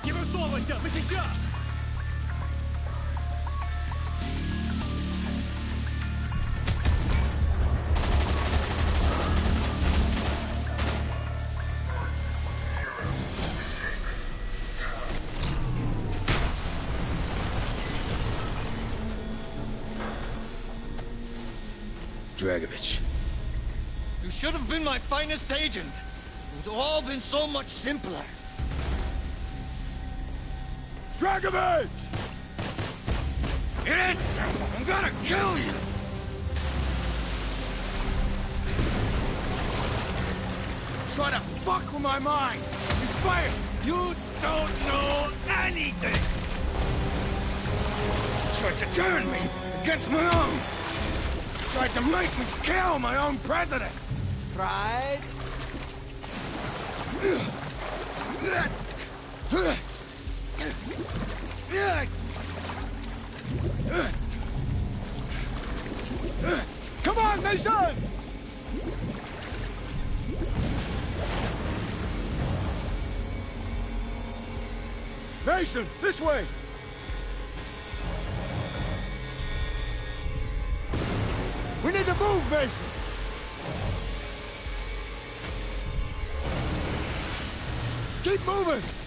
Не высовывайся! Мы сейчас! Dragovich. You should have been my finest agent. It would all been so much simpler. Dragovich! It is simple. I'm gonna kill you. Try to fuck with my mind! You fired! You don't know anything. Tried to turn me against my own! Tried to make me kill my own president! Tried? Come on, Mason! Mason, this way! We need to move, Mason! Keep moving!